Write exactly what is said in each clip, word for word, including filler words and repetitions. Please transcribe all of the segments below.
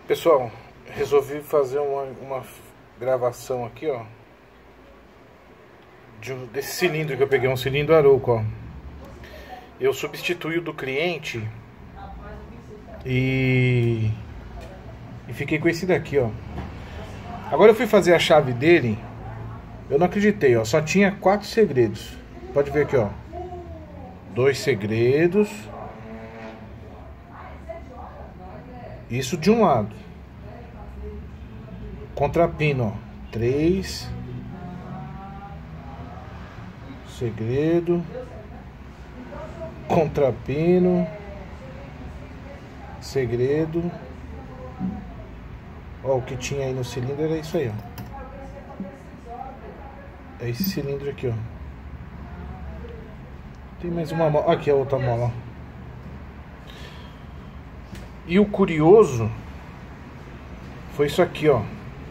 Pessoal, resolvi fazer uma, uma gravação aqui, ó, de um, desse cilindro que eu peguei, um cilindro Arouco, ó. Eu substituí o do cliente e, e fiquei com esse daqui, ó. Agora eu fui fazer a chave dele, eu não acreditei, ó, só tinha quatro segredos. Pode ver aqui, ó, dois segredos. Isso de um lado. Contrapino, ó. Três. Segredo. Contrapino. Segredo. Ó, o que tinha aí no cilindro era isso aí, ó. É esse cilindro aqui, ó. Tem mais uma mola. Aqui a outra mola, ó. E o curioso foi isso aqui, ó.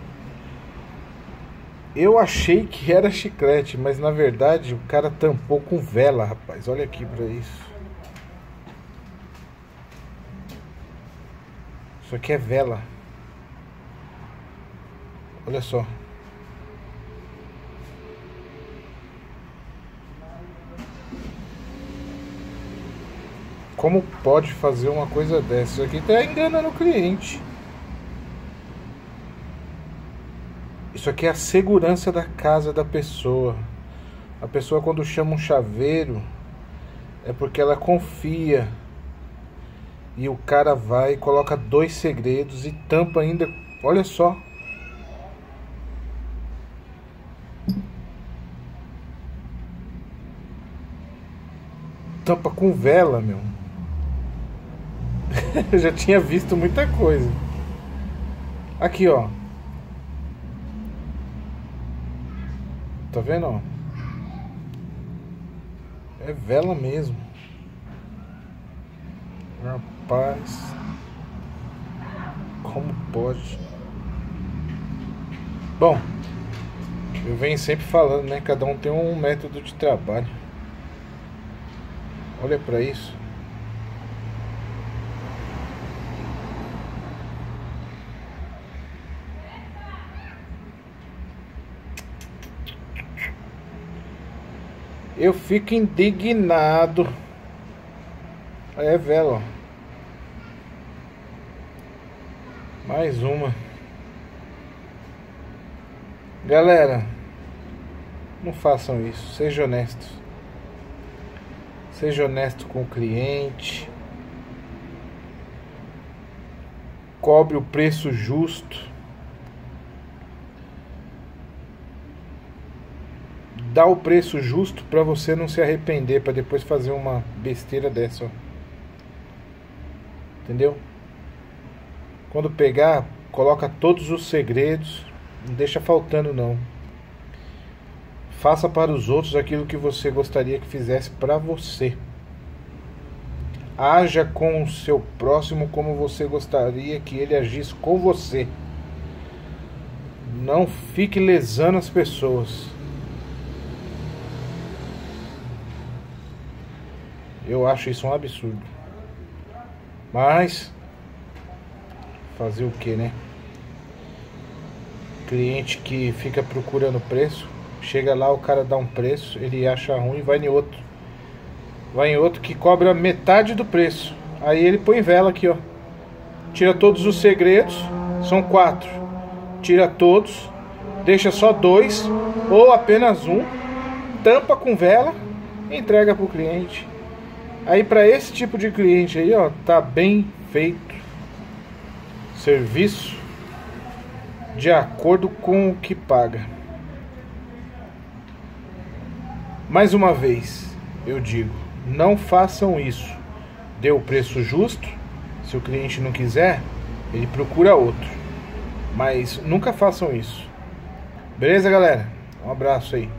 Eu achei que era chiclete, mas na verdade o cara tampou com vela, rapaz. Olha aqui pra isso. Isso aqui é vela. Olha só. Como pode fazer uma coisa dessa? Isso aqui tá enganando o cliente. Isso aqui é a segurança da casa da pessoa. A pessoa, quando chama um chaveiro, é porque ela confia. E o cara vai e coloca dois segredos e tampa ainda. Olha só. Tampa com vela, meu. Eu já tinha visto muita coisa. Aqui, ó. Tá vendo, ó? É vela mesmo. Rapaz. Como pode? Bom, eu venho sempre falando, né? Cada um tem um método de trabalho. Olha pra isso. Eu fico indignado. É vela, ó. Mais uma. Galera, não façam isso. Seja honesto. Seja honesto com o cliente. Cobre o preço justo. Dá o preço justo para você não se arrepender, para depois fazer uma besteira dessa, ó. Entendeu? Quando pegar, coloca todos os segredos, não deixa faltando não. Faça para os outros aquilo que você gostaria que fizesse para você. Haja com o seu próximo como você gostaria que ele agisse com você. Não fique lesando as pessoas. Eu acho isso um absurdo. Mas fazer o que, né? Cliente que fica procurando preço, chega lá, o cara dá um preço, ele acha ruim e vai em outro. Vai em outro que cobra metade do preço. Aí ele põe vela aqui, ó. Tira todos os segredos, são quatro. Tira todos, deixa só dois ou apenas um, tampa com vela e entrega pro cliente. Aí para esse tipo de cliente aí, ó, tá bem feito. Serviço de acordo com o que paga. Mais uma vez, eu digo, não façam isso. Dê o preço justo. Se o cliente não quiser, ele procura outro. Mas nunca façam isso. Beleza, galera? Um abraço aí.